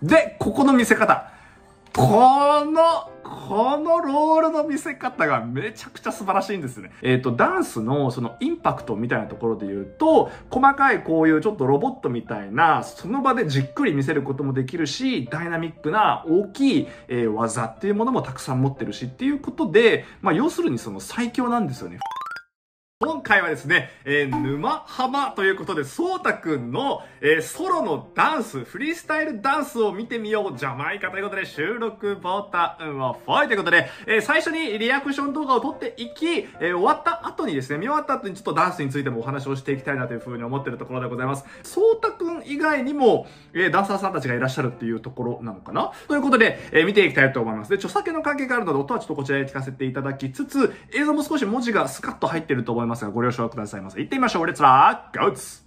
で、ここの見せ方。このロールの見せ方がめちゃくちゃ素晴らしいんですね。ダンスのそのインパクトみたいなところで言うと、細かいこういうちょっとロボットみたいな、その場でじっくり見せることもできるし、ダイナミックな大きい、技っていうものもたくさん持ってるしっていうことで、要するにその最強なんですよね。今回はですね、沼ハマということで、そうたくんの、ソロのダンス、フリースタイルダンスを見てみようじゃないかということで、収録ボタンをフォイということで、最初にリアクション動画を撮っていき、終わった後にですね、見終わった後にちょっとダンスについてもお話をしていきたいなというふうに思っているところでございます。そうたくん以外にも、ダンサーさんたちがいらっしゃるっていうところなのかなということで、見ていきたいと思います。で、著作権の関係があるので、音はちょっとこちらで聞かせていただきつつ、映像も少し文字がスカッと入っていると思いますが、ご了承くださいませ。行ってみましょう。レッツラーゴーツ。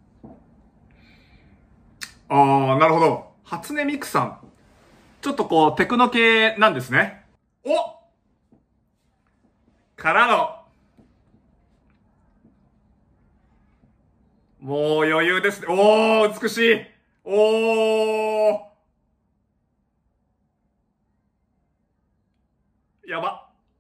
なるほど。初音ミクさん。ちょっとこう、テクノ系なんですね。からの。もう余裕ですね。美しい。やば。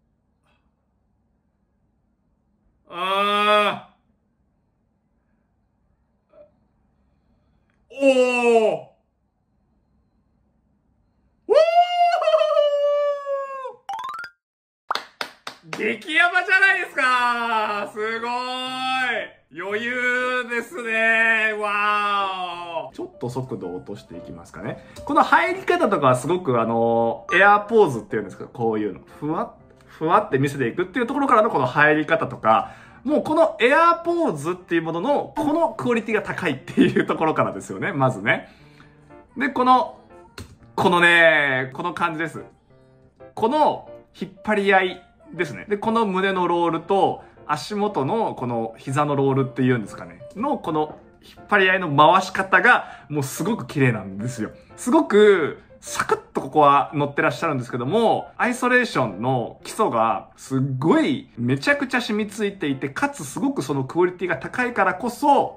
激ヤバじゃないですか。すごい。余裕ですね。わー。ちょっと速度を落としていきますかね。この入り方とかはすごくエアポーズっていうんですか、こういうの。ふわって見せていくっていうところからのこの入り方とか、もうこのエアポーズっていうものの、このクオリティが高いっていうところからですよね、まずね。で、この感じです。この引っ張り合いですね。で、この胸のロールと、足元のこの膝のロールっていうんですかね。の、この引っ張り合いの回し方が、もうすごく綺麗なんですよ。すごく、サクッとここは乗ってらっしゃるんですけども、アイソレーションの基礎がすっごいめちゃくちゃ染みついていて、かつすごくそのクオリティが高いからこそ、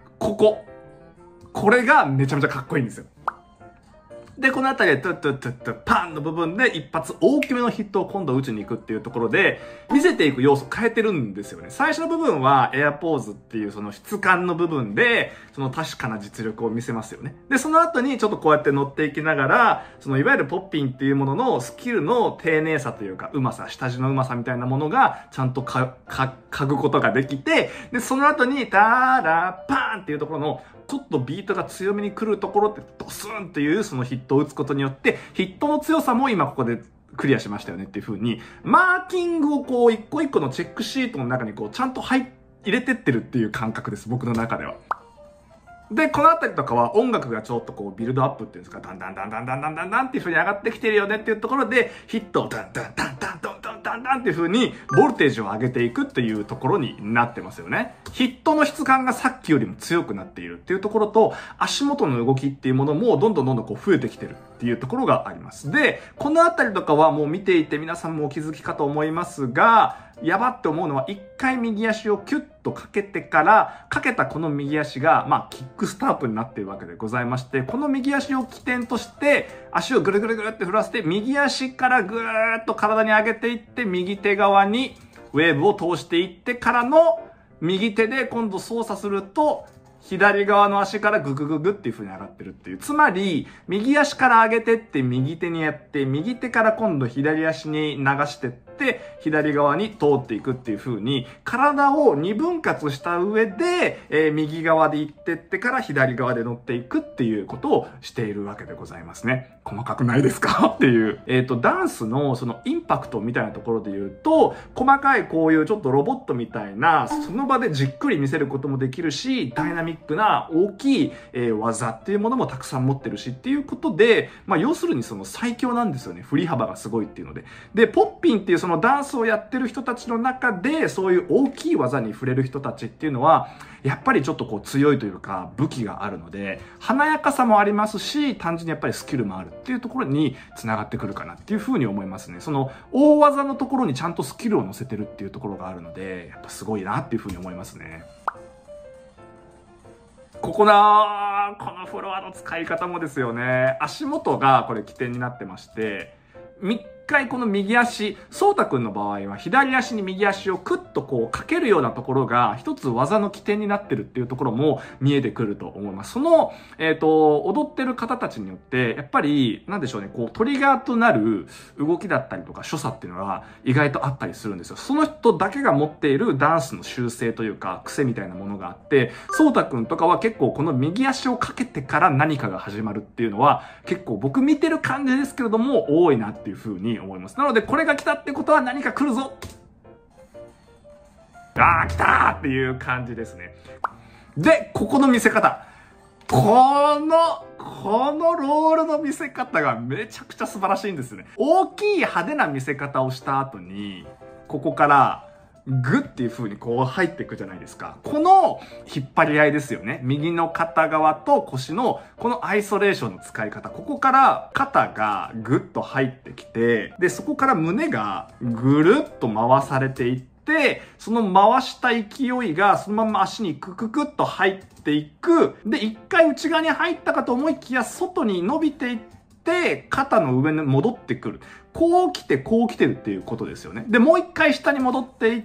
これがめちゃめちゃかっこいいんですよ。で、このあたりで、パンの部分で一発大きめのヒットを今度打ちに行くっていうところで、見せていく要素変えてるんですよね。最初の部分はエアポーズっていうその質感の部分で、その確かな実力を見せますよね。で、その後にちょっとこうやって乗っていきながら、そのいわゆるポッピンっていうもののスキルの丁寧さというか、うまさ、下地のうまさみたいなものが、ちゃんと嗅ぐことができて、で、その後に、ターラーパーンっていうところの、ちょっとビートが強めに来るところってドスンっていうそのヒットを打つことによってヒットの強さも今ここでクリアしましたよねっていう風にマーキングをこう一個一個のチェックシートの中にこうちゃんと入れてってるっていう感覚です、僕の中では。で、このあたりとかは音楽がちょっとこうビルドアップっていうんですか、ダンダンっていう風に上がってきてるよねっていうところでヒットをダンっていう風にボルテージを上げていくっていうところになってますよね。ヒットの質感がさっきよりも強くなっているっていうところと、足元の動きっていうものもどんどんこう増えてきてるっていうところがあります。で、このあたりとかはもう見ていて皆さんもお気づきかと思いますが、やばって思うのは一回右足をキュッとかけてから、かけたこの右足が、キックスタートになっているわけでございまして、この右足を起点として、足をぐるぐるって振らせて、右足からぐーっと体に上げていって、右手側にウェーブを通していってからの、右手で今度操作すると、左側の足からググググっていう風に上がってるっていう。つまり、右足から上げてって右手にやって、右手から今度左足に流してって、左側に通っていくっていう風に、体を二分割した上で、右側で行ってってから左側で乗っていくっていうことをしているわけでございますね。細かくないですかっていう。ダンスのそのインパクトみたいなところで言うと、細かいこういうちょっとロボットみたいな、その場でじっくり見せることもできるし、ダイナミックな大きい、技っていうものもたくさん持ってるしっていうことで、要するにその最強なんですよね。振り幅がすごいっていうので。で、ポッピンっていうそのダンスをやってる人たちの中で、そういう大きい技に触れる人たちっていうのは、やっぱりちょっとこう強いというか武器があるので、華やかさもありますし、単純にやっぱりスキルもあるっていうところに繋がってくるかなっていうふうに思いますね。その大技のところにちゃんとスキルを乗せてるっていうところがあるので、やっぱすごいなっていうふうに思いますね。 このフロアの使い方もですよね。足元がこれ起点になってまして、一回この右足、そうたくんの場合は左足に右足をクッとこうかけるようなところが一つ技の起点になってるっていうところも見えてくると思います。その、踊ってる方たちによって、やっぱり、なんでしょうね、こうトリガーとなる動きだったりとか所作っていうのが意外とあったりするんですよ。その人だけが持っているダンスの習性というか癖みたいなものがあって、そうたくんとかは結構この右足をかけてから何かが始まるっていうのは結構僕見てる感じですけれども多いなっていう風に思います。なのでこれが来たってことは何か来るぞ、来たーっていう感じですね。で、ここの見せ方。このロールの見せ方がめちゃくちゃ素晴らしいんですね。大きい派手な見せ方をした後に、ここからグッっていう風にこう入っていくじゃないですか。この引っ張り合いですよね。右の肩側と腰のこのアイソレーションの使い方。ここから肩がグッと入ってきて、で、そこから胸がぐるっと回されていって、その回した勢いがそのまま足にクククッと入っていく。で、一回内側に入ったかと思いきや外に伸びていって、肩の上に戻ってくる。こう来て、こう来てるっていうことですよね。で、もう一回下に戻っていって、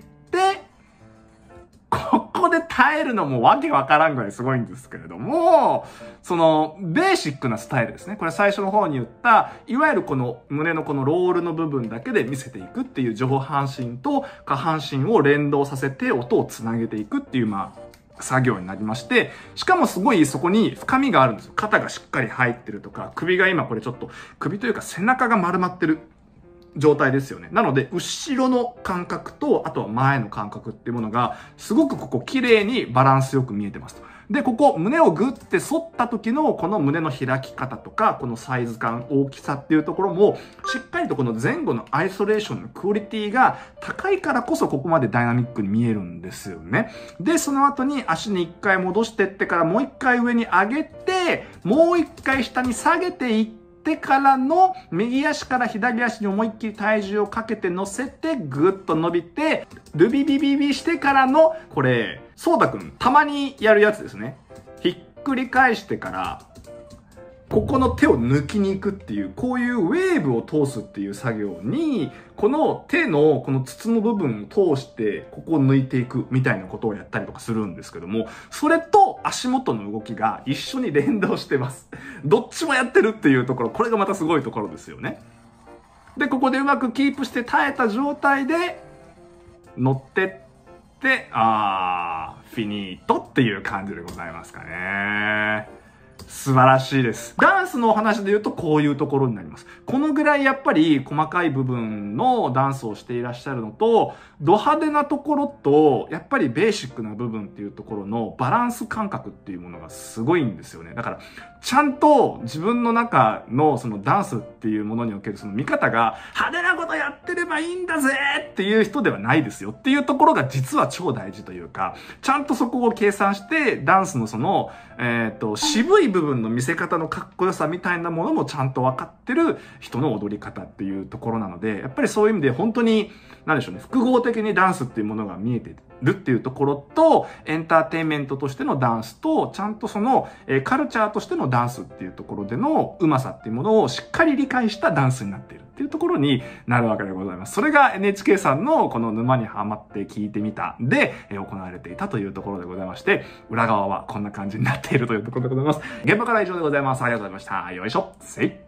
ここで耐えるのもわけわからんぐらいすごいんですけれども、その、ベーシックなスタイルですね。これ最初の方に言った、いわゆるこの胸のこのロールの部分だけで見せていくっていう上半身と下半身を連動させて音をつなげていくっていう、作業になりまして、しかもすごいそこに深みがあるんですよ。肩がしっかり入ってるとか、首が今これちょっと、首というか背中が丸まってる状態ですよね。なので、後ろの感覚と、あとは前の感覚っていうものが、すごくここ綺麗にバランスよく見えてますと。で、ここ、胸をグッて反った時の、この胸の開き方とか、このサイズ感、大きさっていうところも、しっかりとこの前後のアイソレーションのクオリティが高いからこそ、ここまでダイナミックに見えるんですよね。で、その後に足に一回戻してってから、もう一回上に上げて、もう一回下に下げていって、からの右足から左足に思いっきり体重をかけて乗せてぐっと伸びてルビビビビしてからのこれそうたくんたまにやるやつですね。ひっくり返してからここの手を抜きに行くっていうこういうウェーブを通すっていう作業にこの手のこの筒の部分を通してここを抜いていくみたいなことをやったりとかするんですけども、それと足元の動きが一緒に連動してます。どっちもやってるっていうところ、これがまたすごいところですよね。で、ここでうまくキープして耐えた状態で乗ってって、フィニートっていう感じでございますかね。素晴らしいです。ダンスのお話で言うとこういうところになります。このぐらいやっぱり細かい部分のダンスをしていらっしゃるのと、ド派手なところと、やっぱりベーシックな部分っていうところのバランス感覚っていうものがすごいんですよね。だから、ちゃんと自分の中のそのダンスっていうものにおけるその見方が派手なことやってればいいんだぜっていう人ではないですよっていうところが実は超大事というか、ちゃんとそこを計算してダンスのその、渋い部分の見せ方のかっこよさみたいなものもちゃんと分かってる人の踊り方っていうところなので、やっぱりそういう意味で本当に、なんでしょうね、複合的にダンスっていうものが見えてるっていうところと、エンターテインメントとしてのダンスと、ちゃんとその、カルチャーとしてのダンスっていうところでのうまさっていうものをしっかり理解したダンスになっているっていうところになるわけでございます。それが NHK さんのこの沼にハマって聞いてみたで、行われていたというところでございまして、裏側はこんな感じになっているというところでございます。現場からは以上でございます。ありがとうございました。よいしょ。せい。